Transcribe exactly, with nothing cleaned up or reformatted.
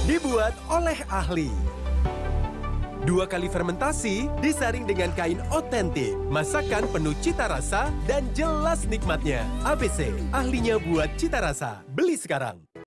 dibuat oleh ahli. Dua kali fermentasi, disaring dengan kain otentik. Masakan penuh cita rasa dan jelas nikmatnya. A B C, ahlinya buat cita rasa. Beli sekarang.